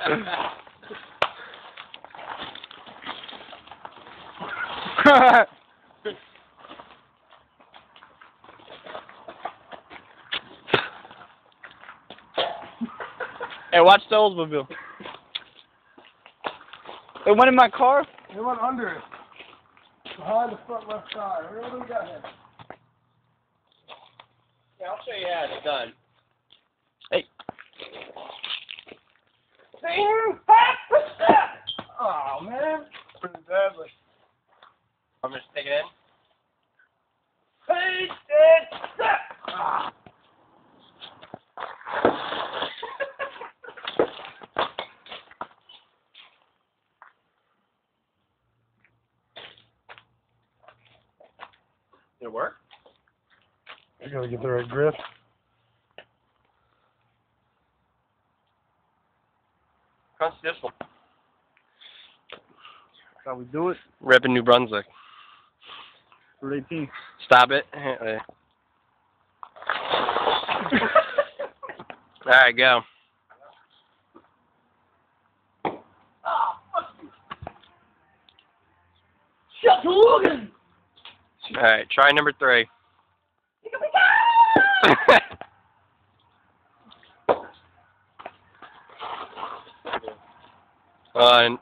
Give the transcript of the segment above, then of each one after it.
Hey, watch the Oldsmobile. It went in my car? It went under it. Behind the front left tire. What do we got here? Yeah, I'll show you how it's done. Hey. Oh, man. Pretty badly. I'm gonna stick it in. Did it work? I gotta get the right grip. How's this one? That's how we do it. Rep in New Brunswick. Route 18. Stop it. Alright, go. Shut the Logan! Alright, try number 3. One.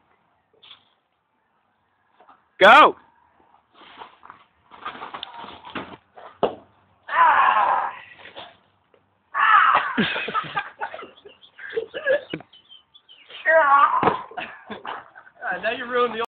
Go! Now you ruined the